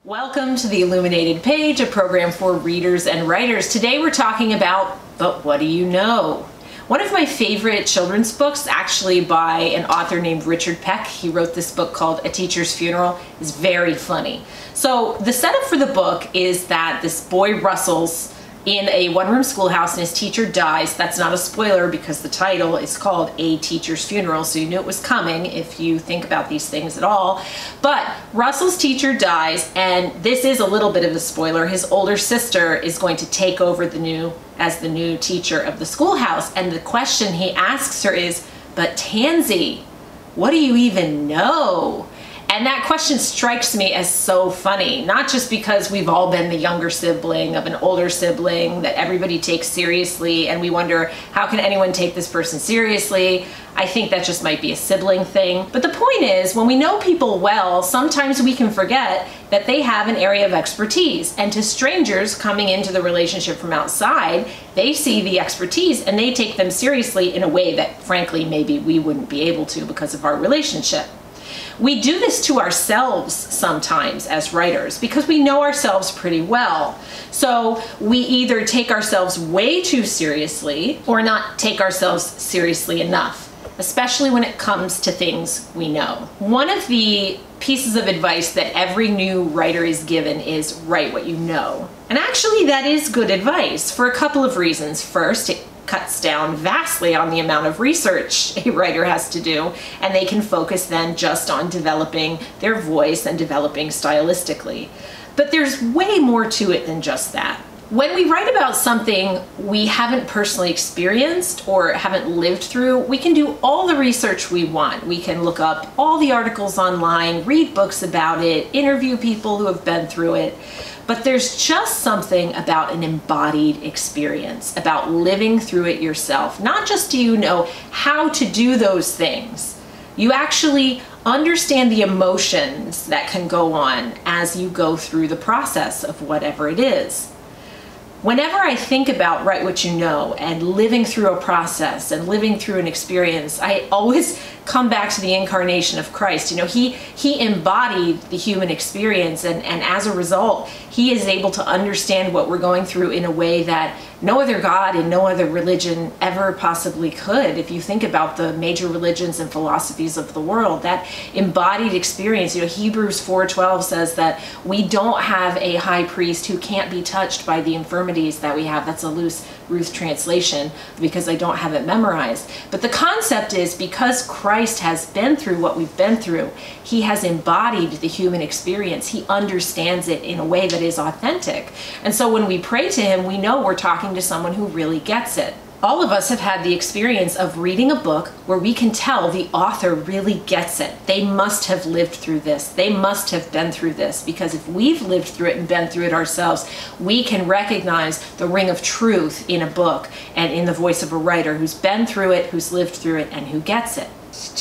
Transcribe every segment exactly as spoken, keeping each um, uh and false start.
Welcome to the Illuminated Page, a program for readers and writers. Today we're talking about, but what do you know? One of my favorite children's books, actually by an author named Richard Peck, he wrote this book called A Teacher's Funeral, is very funny. So the setup for the book is that this boy Russell's in a one-room schoolhouse and his teacher dies. That's not a spoiler because the title is called A Teacher's Funeral, so you knew it was coming if you think about these things at all. But Russell's teacher dies, and this is a little bit of a spoiler. His older sister is going to take over the new as the new teacher of the schoolhouse, and the question he asks her is, "But Tansy, what do you even know?" And that question strikes me as so funny, not just because we've all been the younger sibling of an older sibling that everybody takes seriously and we wonder, how can anyone take this person seriously? I think that just might be a sibling thing. But the point is, when we know people well, sometimes we can forget that they have an area of expertise. And to strangers coming into the relationship from outside, they see the expertise and they take them seriously in a way that, frankly, maybe we wouldn't be able to because of our relationship. We do this to ourselves sometimes as writers because we know ourselves pretty well. So we either take ourselves way too seriously or not take ourselves seriously enough, especially when it comes to things we know. One of the pieces of advice that every new writer is given is write what you know. And actually that is good advice for a couple of reasons. First, it cuts down vastly on the amount of research a writer has to do, and they can focus then just on developing their voice and developing stylistically. But there's way more to it than just that. When we write about something we haven't personally experienced or haven't lived through, we can do all the research we want. We can look up all the articles online, read books about it, interview people who have been through it. But there's just something about an embodied experience, about living through it yourself. Not just do you know how to do those things, you actually understand the emotions that can go on as you go through the process of whatever it is. Whenever I think about write what you know and living through a process and living through an experience, I always come back to the incarnation of Christ. You know, he he embodied the human experience, and, and as a result, he is able to understand what we're going through in a way that no other God and no other religion ever possibly could. If you think about the major religions and philosophies of the world, that embodied experience, you know, Hebrews four twelve says that we don't have a high priest who can't be touched by the infirmities that we have. That's a loose Ruth translation because I don't have it memorized. But the concept is, because Christ has been through what we've been through, he has embodied the human experience. He understands it in a way that is authentic. And so when we pray to him, we know we're talking to someone who really gets it. All of us have had the experience of reading a book where we can tell the author really gets it. They must have lived through this. They must have been through this, because if we've lived through it and been through it ourselves, we can recognize the ring of truth in a book and in the voice of a writer who's been through it, who's lived through it, and who gets it.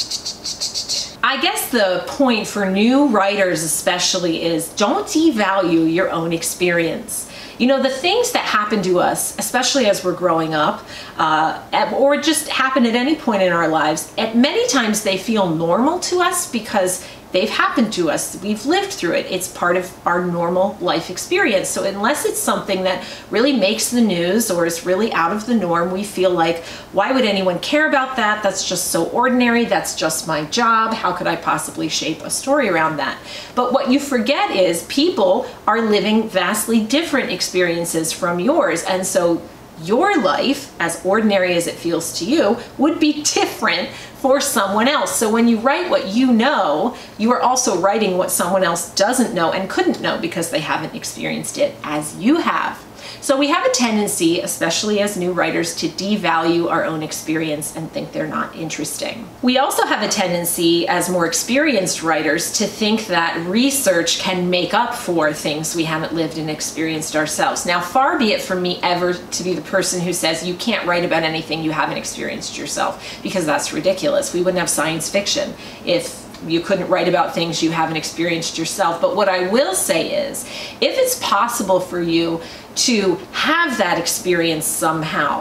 I guess the point for new writers especially is, don't devalue your own experience. You know, the things that happen to us, especially as we're growing up, uh, or just happen at any point in our lives, at many times they feel normal to us because they've happened to us. We've lived through it. It's part of our normal life experience. So unless it's something that really makes the news or is really out of the norm, we feel like, why would anyone care about that? That's just so ordinary. That's just my job. How could I possibly shape a story around that? But what you forget is people are living vastly different experiences from yours. And so your life, as ordinary as it feels to you, would be different for someone else. So when you write what you know, you are also writing what someone else doesn't know and couldn't know because they haven't experienced it as you have. So we have a tendency, especially as new writers, to devalue our own experience and think they're not interesting. We also have a tendency as more experienced writers to think that research can make up for things we haven't lived and experienced ourselves. Now, far be it from me ever to be the person who says you can't write about anything you haven't experienced yourself, because that's ridiculous. We wouldn't have science fiction if you couldn't write about things you haven't experienced yourself. But what I will say is, if it's possible for you to have that experience somehow,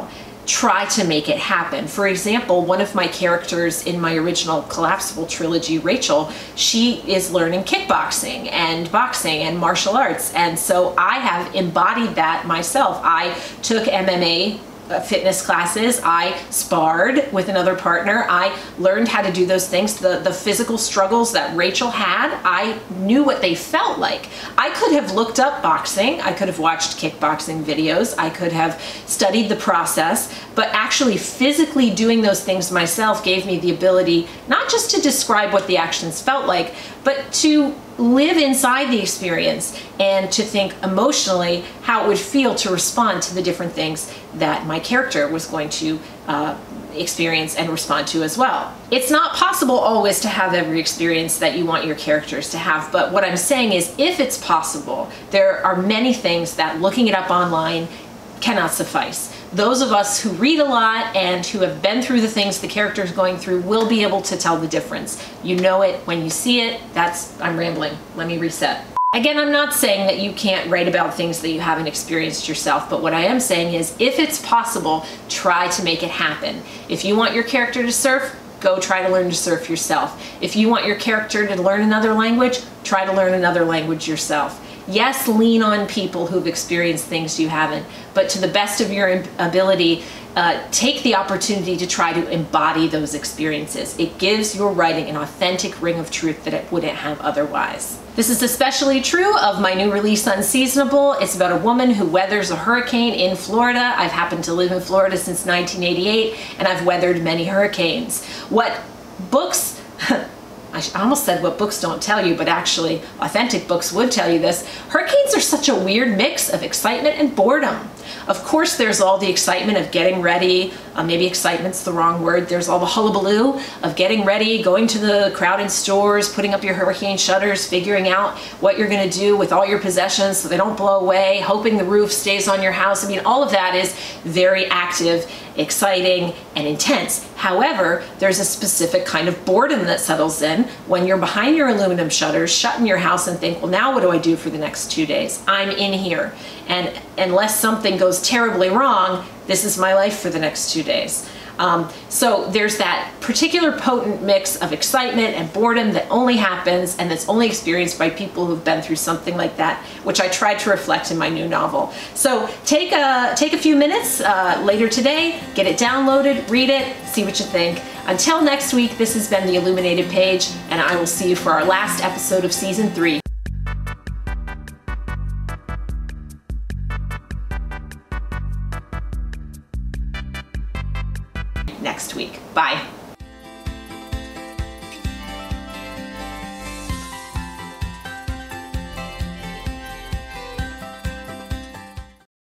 try to make it happen. For example, one of my characters in my original Collapsible trilogy, Rachel, she is learning kickboxing and boxing and martial arts. And so I have embodied that myself. I took M M A Uh, fitness classes, I sparred with another partner, I learned how to do those things. The, the physical struggles that Rachel had, I knew what they felt like. I could have looked up boxing, I could have watched kickboxing videos, I could have studied the process, but actually physically doing those things myself gave me the ability not just to describe what the actions felt like, but to live inside the experience and to think emotionally how it would feel to respond to the different things that my character was going to uh, experience and respond to as well. It's not possible always to have every experience that you want your characters to have, but what I'm saying is if it's possible, there are many things that looking it up online cannot suffice. Those of us who read a lot and who have been through the things the character's going through will be able to tell the difference. You know it when you see it. That's, I'm rambling. Let me reset. Again, I'm not saying that you can't write about things that you haven't experienced yourself, but what I am saying is if it's possible, try to make it happen. If you want your character to surf, go try to learn to surf yourself. If you want your character to learn another language, try to learn another language yourself. Yes, lean on people who've experienced things you haven't, but to the best of your ability, uh, take the opportunity to try to embody those experiences. It gives your writing an authentic ring of truth that it wouldn't have otherwise. This is especially true of my new release, Unseasonable. It's about a woman who weathers a hurricane in Florida. I've happened to live in Florida since nineteen eighty-eight, and I've weathered many hurricanes. What books... I almost said what books don't tell you, but actually authentic books would tell you this. Hurricanes are such a weird mix of excitement and boredom. Of course, there's all the excitement of getting ready. Uh, maybe excitement's the wrong word. There's all the hullabaloo of getting ready, going to the crowded stores, putting up your hurricane shutters, figuring out what you're gonna do with all your possessions so they don't blow away, hoping the roof stays on your house. I mean, all of that is very active, exciting, and intense. However, there's a specific kind of boredom that settles in when you're behind your aluminum shutters, shut in your house and think, well, now what do I do for the next two days? I'm in here. And unless something goes terribly wrong, this is my life for the next two days. Um, so there's that particular potent mix of excitement and boredom that only happens and that's only experienced by people who've been through something like that, which I tried to reflect in my new novel. So take a, take a few minutes uh, later today, get it downloaded, read it, see what you think. Until next week, this has been The Illuminated Page, and I will see you for our last episode of season three. Next week. Bye.